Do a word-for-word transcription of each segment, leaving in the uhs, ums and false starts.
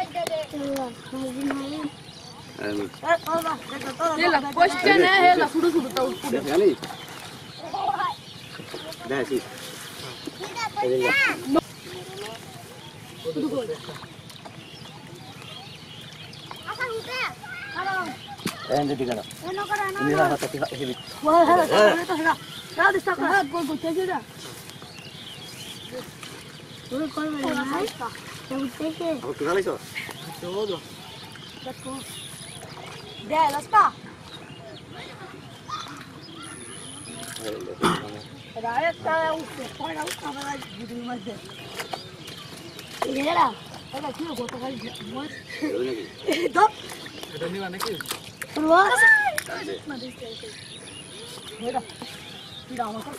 Hela, question है hela, सुडू सुडू तो उठ. नहीं. dah sih. Eh, ini tiga. Ini lah satu tiga ini. Wah, hela, itu hela. Hela di sana. Gol gol aja dah. Gol gol mana? Yang penting. Apa kali so? Todo. Betul. Deh, lasta. Ada ayat saya usah, saya usah lagi di rumah saya. Ini lah, ada kilo kota kali mas. Itu. Ada ni mana kilo? Keluar. Ada. Tidak masak.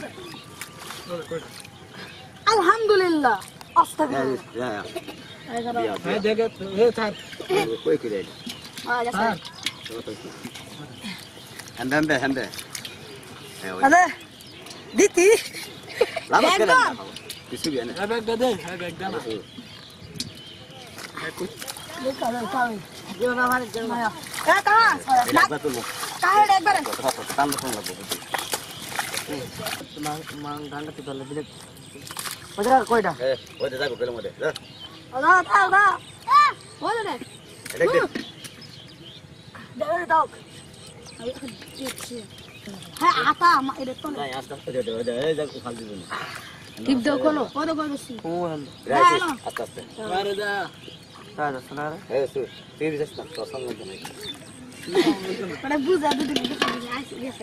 Alhamdulillah. Astagfirullah. Ya ya. Ayo. Saya jaga, saya cat. Kau ikut dia. Ah, ya sah. Hambe hambe hambe. Ada. Diti. Lama sekali. Kisu dia ni. Ada gede, ada gede. Dekar dekar. Dia nama dia nama. Eh, kah? Nak betul. Kah ada ekbar. Tambah pun lagu. Mang mang tanda kita lebih. Padahal kau dah. Eh, kau dah jago film ada. Dah. Ada, tahu dah. Eh, boleh deh. Ada deh. Dah tahu. Hai, apa mak itu tu? Nah, yang sekarang ada ada ada jago kali ni. Tip dah kalau, pada kau mesti. Oh, Gracias. Atas tu. ada dah. Ada senar. Eh, tu. Tiada bisa nak kosong lagi ni. Pada buz ada tu di sini asyik biasa.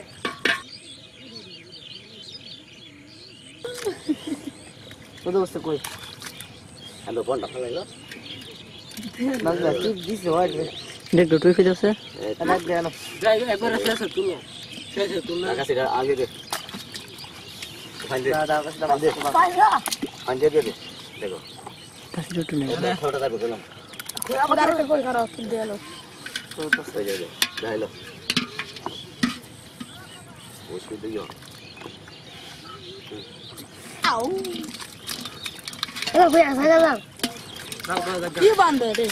Sudah usah koi. Hello, pon dah kalau. Nagla tip this word. Dek dua tu je. Ada dia no. Jai ekbar rasa tu. Saya tu Nak kasih dah aja deh. Panjat. dah dah kasih dah masuk. Payah. Panjat dia deh. Tengok. Kasih dulu ni. Thora dah berkelam. Aku dah ada kau kalau dia lo. Saja deh. Dah hello. Usku tu yo. Au. Eh, kau yang saya dah. Dah dah dah. Dia bandar deh.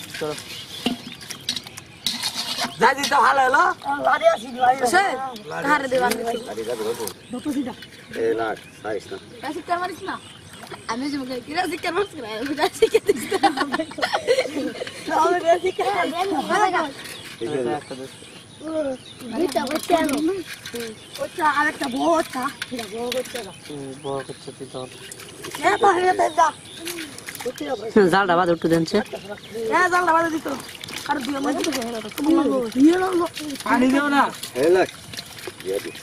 Jadi tu halal lah. Lari asyik lari. Saya, dah ada di bandar. Tadi dah berkelam. Betul tidak? Eh, nak. Saris nak. Kasih kamar di sana. Ame cuma kira sih kamar sekarang. Sudah sih kita sudah. Tahu dia sih kamar. Mana? Kita baca lo. Baca ada kita baca. Kita baca lah. Bawa kecil tu. Ya, apa dia benda? Zal dah baca tu dense. Ya, jangan lama itu. Harus dia maju ke sana. Kamu dia lo. Ani dia mana? Hello. Ya tu.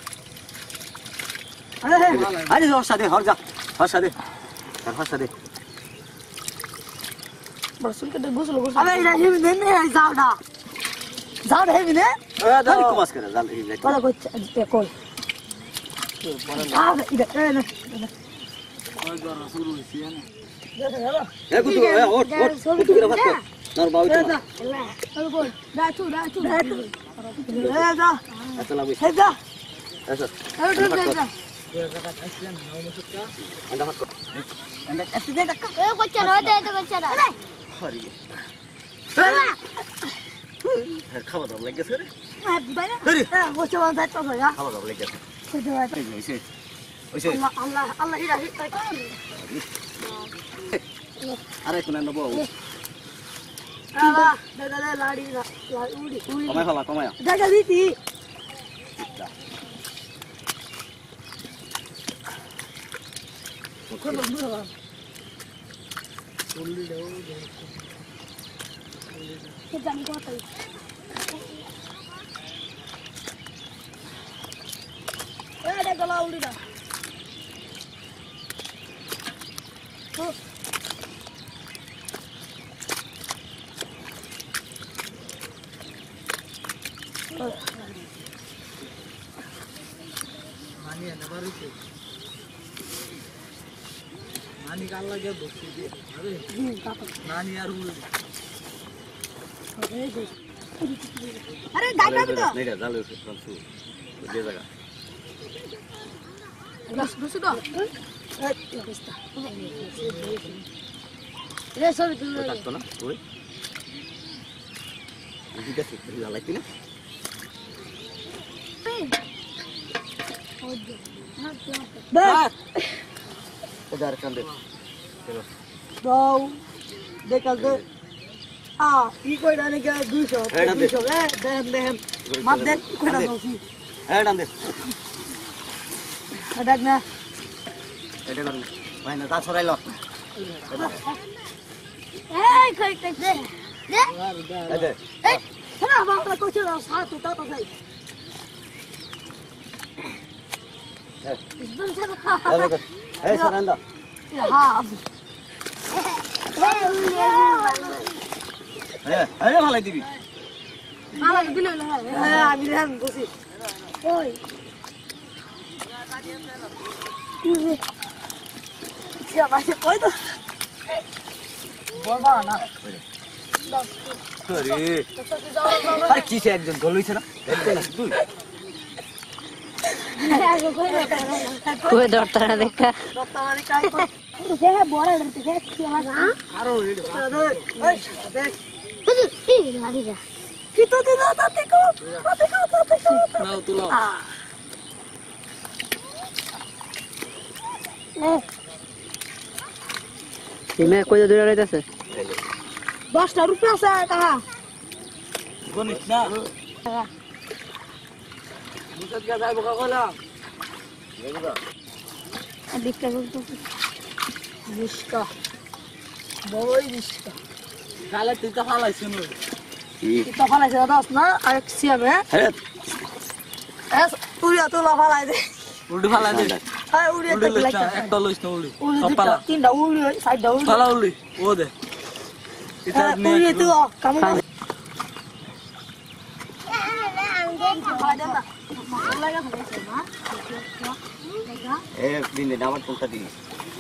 Ada. Ani tu asal deh, harga. Asal deh. Asal deh. Bersul ke debus lo. Ada ini ni ni zal dah. Zal है भी ने Eh, dah aku masuk dah. Ini. pada kau cek kau ah ini ini Agora suruh sian. Eh, kutu. Eh, ot ot. Kutu kira apa? Nar bau itu. kalau kau dah tu dah tu dah tu dah dah Asal lagi. dah dah Asal. dah dah dah Dia kata asian, mau masuk ke? Anda hakku. anda kasih dah kau eh kau cara ada itu kau cara Hari. dah Khabar dah lagi sore. ah banyak eh kau coba dah tu ya Khabar dah lagi. kau coba Ini isi. Isi. Allah Allah Allah ilahi Ada itu nanda bau. ah dah dah dah lari dah lari udi udi Komai salah, komai ya. dah jadi ti kau berbuat Uli dah. kita ni kau tahu eh ada kalau udi dah oh Mani ada baru tu. Mani kalau dia bukti dia. Nani aru. अरे गाना भी तो नहीं डाल उसे फ्रांसू दे देगा बस बस तो ये सब तो तक तो ना ओए ঠিক আছে লাগাইতি না বাস এদার কান্দে দাও দেখাল দে আ ই কইরা নাকি দুইশো এটা দে। দুইশো এ দেন দেন মাপ দেন কইরা দছি হ্যাঁ ডান দে দেখ না এটা করুন ভাই না তা ছড়াইল এই কই কই দে দে এই দে এই না বাবা কইছে না সাত তো তো যাই হ্যাঁ ইসবন সাথে এই দে এই সরান্দা হ্যাঁ হ্যাঁ এই ভালাই দিবি মামা দিলে না হ্যাঁ আমি রেন বসি ওই ইয়া বাসে কই তো বলবা না আরে আরে কিসে একজন গোল হইছে না দেখতে না তুই কই দরতারা দেখা দত্তারি কাই কর সে বড় ধরতে সে কি না আরো এই দেখ কি তো দিনা তাতে কো তাতে কো তাতে কো নাও তুলো তুমি কই দূরে রইতাছে দশটা রুপিয়া আছে কাহা গনিস না মুসত গা যাইব কা কলা দিকটা বলতো রিস্কা বড়ই রিস্কা কালে তুই তো ফালাইছিস নো এটা ফালাইছে দশ না আর সিয়ামে হ্যাঁ এস উড়িয়া তো লা ফালাই দে উল্টি ফালাই দে আয় উড়িয়া তো লাইক একটা লইস না উল্টি উড়ি দুটা তিনটা উড়ি সাইডটা উড়ি ফালা উল্টি ও দে এটা হ্যাঁ, নিয়ে উড়ি তো কাম না এ দিনে আমার কোনটা দিন